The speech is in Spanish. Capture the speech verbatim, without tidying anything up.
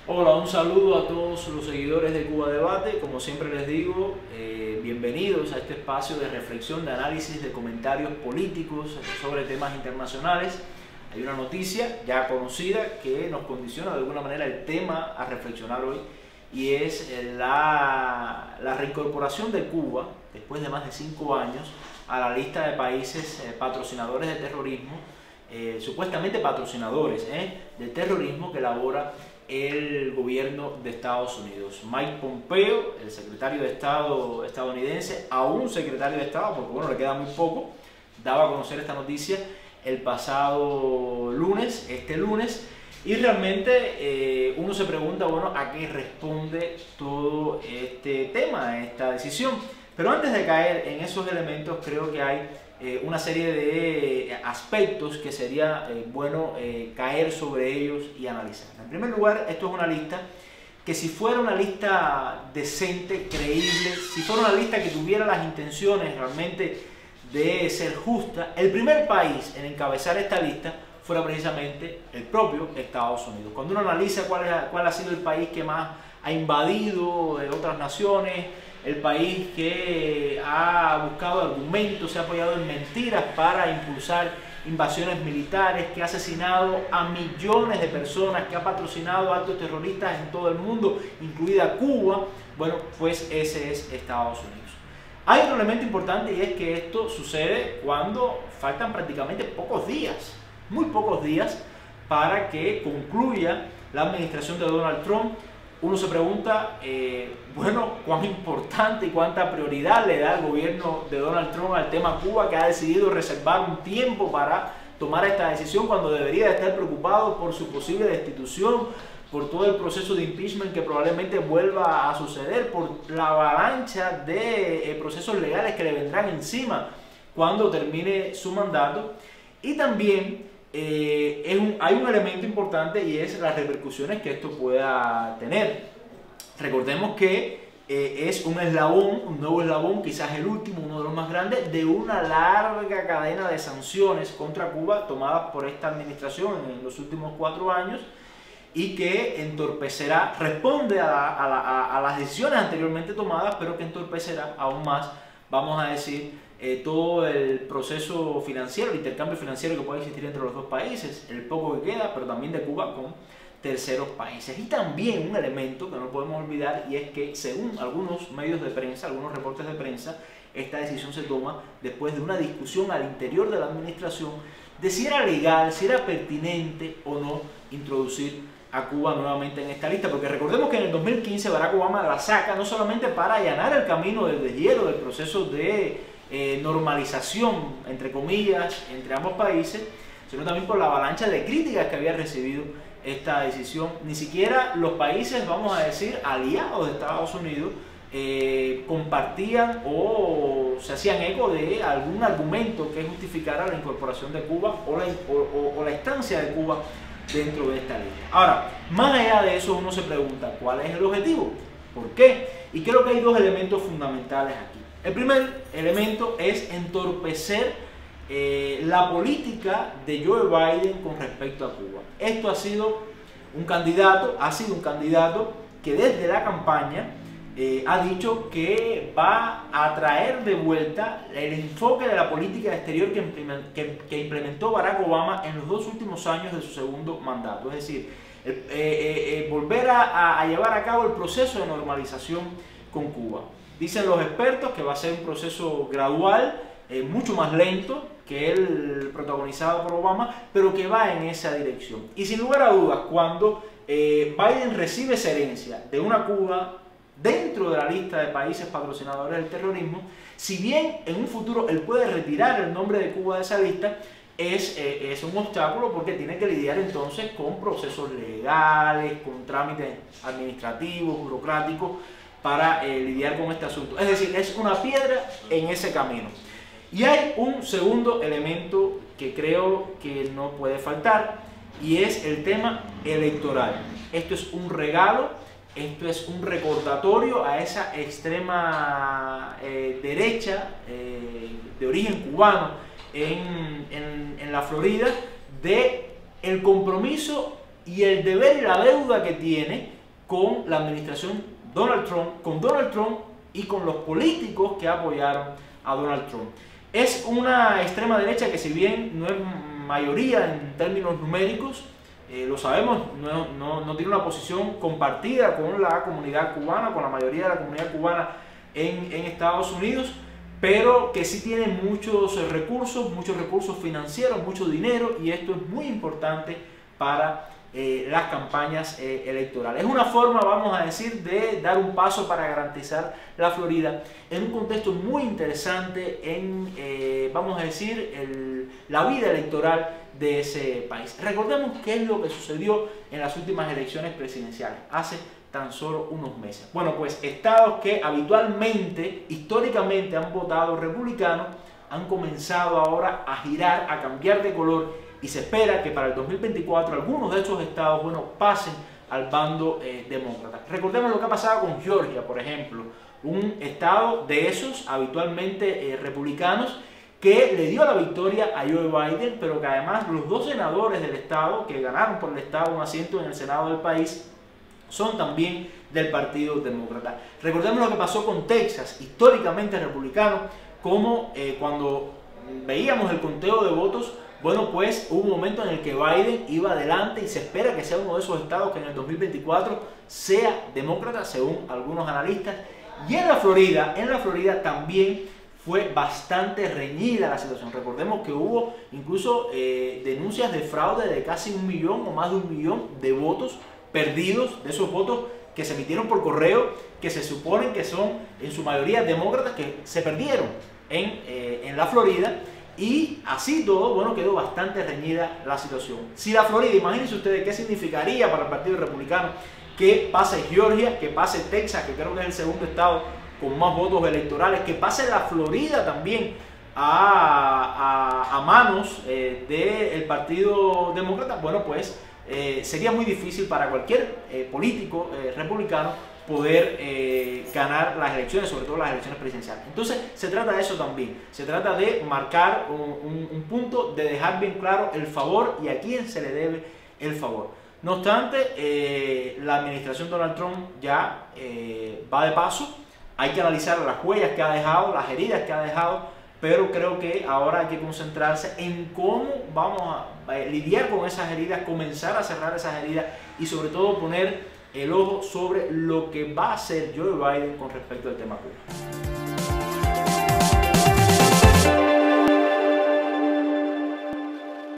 Hola, un saludo a todos los seguidores de Cuba Debate. Como siempre les digo, eh, bienvenidos a este espacio de reflexión, de análisis, de comentarios políticos sobre temas internacionales. Hay una noticia ya conocida que nos condiciona de alguna manera el tema a reflexionar hoy, y es la, la reincorporación de Cuba, después de más de cinco años, a la lista de países eh, patrocinadores de terrorismo, eh, supuestamente patrocinadores eh, de terrorismo que elabora el gobierno de Estados Unidos. Mike Pompeo, el secretario de Estado estadounidense, aún secretario de Estado, porque bueno, le queda muy poco, daba a conocer esta noticia el pasado lunes, este lunes, y realmente eh, uno se pregunta, bueno, ¿a qué responde todo este tema, esta decisión? Pero antes de caer en esos elementos, creo que hay eh, una serie de aspectos que sería eh, bueno eh, caer sobre ellos y analizar. En primer lugar, esto es una lista que, si fuera una lista decente, creíble, si fuera una lista que tuviera las intenciones realmente de ser justa, el primer país en encabezar esta lista fuera precisamente el propio Estados Unidos. Cuando uno analiza cuál, es, cuál ha sido el país que más ha invadido de otras naciones, el país que ha buscado argumentos, se ha apoyado en mentiras para impulsar invasiones militares, que ha asesinado a millones de personas, que ha patrocinado actos terroristas en todo el mundo, incluida Cuba, bueno, pues ese es Estados Unidos. Hay otro elemento importante, y es que esto sucede cuando faltan prácticamente pocos días, muy pocos días, para que concluya la administración de Donald Trump. Uno se pregunta, eh, bueno, cuán importante y cuánta prioridad le da el gobierno de Donald Trump al tema Cuba, que ha decidido reservar un tiempo para tomar esta decisión cuando debería estar preocupado por su posible destitución, por todo el proceso de impeachment que probablemente vuelva a suceder, por la avalancha de eh, procesos legales que le vendrán encima cuando termine su mandato. Y también Eh, es un, hay un elemento importante, y es las repercusiones que esto pueda tener. Recordemos que eh, es un eslabón, un nuevo eslabón, quizás el último, uno de los más grandes, de una larga cadena de sanciones contra Cuba tomadas por esta administración en los últimos cuatro años, y que entorpecerá, responde a, a, a, a las decisiones anteriormente tomadas, pero que entorpecerá aún más, vamos a decir, Eh, todo el proceso financiero, el intercambio financiero que puede existir entre los dos países, el poco que queda, pero también de Cuba con terceros países. Y también un elemento que no podemos olvidar, y es que, según algunos medios de prensa, algunos reportes de prensa, esta decisión se toma después de una discusión al interior de la administración de si era legal, si era pertinente o no introducir a Cuba nuevamente en esta lista, porque recordemos que en el dos mil quince Barack Obama la saca no solamente para allanar el camino del deshielo del proceso de Eh, normalización, entre comillas, entre ambos países, sino también por la avalancha de críticas que había recibido esta decisión. Ni siquiera los países, vamos a decir, aliados de Estados Unidos, eh, compartían o se hacían eco de algún argumento que justificara la incorporación de Cuba o la, o, o, o la estancia de Cuba dentro de esta lista. Ahora, más allá de eso, uno se pregunta, ¿cuál es el objetivo? ¿Por qué? Y creo que hay dos elementos fundamentales aquí. El primer elemento es entorpecer eh, la política de Joe Biden con respecto a Cuba. Esto ha sido un candidato, ha sido un candidato que desde la campaña eh, ha dicho que va a traer de vuelta el enfoque de la política exterior que, que, que implementó Barack Obama en los dos últimos años de su segundo mandato. Es decir, eh, eh, eh, volver a, a llevar a cabo el proceso de normalización con Cuba. Dicen los expertos que va a ser un proceso gradual, eh, mucho más lento que el protagonizado por Obama, pero que va en esa dirección. Y sin lugar a dudas, cuando eh, Biden recibe esa herencia de una Cuba dentro de la lista de países patrocinadores del terrorismo, si bien en un futuro él puede retirar el nombre de Cuba de esa lista, es, eh, es un obstáculo, porque tiene que lidiar entonces con procesos legales, con trámites administrativos, burocráticos, para eh, lidiar con este asunto. Es decir, es una piedra en ese camino. Y hay un segundo elemento que creo que no puede faltar, y es el tema electoral. Esto es un regalo, esto es un recordatorio a esa extrema eh, derecha eh, de origen cubano en, en, en la Florida, de el compromiso y el deber y la deuda que tiene con la administración Donald Trump, con Donald Trump y con los políticos que apoyaron a Donald Trump. Es una extrema derecha que, si bien no es mayoría en términos numéricos, eh, lo sabemos, no, no, no tiene una posición compartida con la comunidad cubana, con la mayoría de la comunidad cubana en, en Estados Unidos, pero que sí tiene muchos recursos, muchos recursos financieros, mucho dinero, y esto es muy importante para eh, las campañas eh, electorales. Es una forma, vamos a decir, de dar un paso para garantizar la Florida en un contexto muy interesante en, eh, vamos a decir, el, la vida electoral de ese país. Recordemos qué es lo que sucedió en las últimas elecciones presidenciales hace tan solo unos meses. Bueno, pues estados que habitualmente, históricamente han votado republicanos, han comenzado ahora a girar, a cambiar de color, y se espera que para el dos mil veinticuatro algunos de estos estados, bueno, pasen al bando eh, demócrata. Recordemos lo que ha pasado con Georgia, por ejemplo, un estado de esos habitualmente eh, republicanos, que le dio la victoria a Joe Biden, pero que además los dos senadores del estado, que ganaron por el estado un asiento en el Senado del país, son también del Partido Demócrata. Recordemos lo que pasó con Texas, históricamente republicano, como eh, cuando veíamos el conteo de votos, bueno, pues hubo un momento en el que Biden iba adelante, y se espera que sea uno de esos estados que en el dos mil veinticuatro sea demócrata, según algunos analistas. Y en la Florida, en la Florida también fue bastante reñida la situación. Recordemos que hubo incluso eh, denuncias de fraude de casi un millón o más de un millón de votos perdidos, de esos votos que se emitieron por correo, que se suponen que son en su mayoría demócratas, que se perdieron en, eh, en la Florida. Y así todo, bueno, quedó bastante reñida la situación. Si la Florida, imagínense ustedes qué significaría para el Partido Republicano que pase Georgia, que pase Texas, que creo que es el segundo estado con más votos electorales, que pase la Florida también a, a, a manos eh, del Partido Demócrata. Bueno, pues eh, sería muy difícil para cualquier eh, político eh, republicano poder eh, ganar las elecciones, sobre todo las elecciones presidenciales. Entonces se trata de eso también, se trata de marcar un, un, un punto, de dejar bien claro el favor y a quién se le debe el favor. No obstante, eh, la administración Donald Trump ya eh, va de paso. Hay que analizar las huellas que ha dejado, las heridas que ha dejado, pero creo que ahora hay que concentrarse en cómo vamos a eh, lidiar con esas heridas, comenzar a cerrar esas heridas y sobre todo poner el ojo sobre lo que va a hacer Joe Biden con respecto al tema Cuba.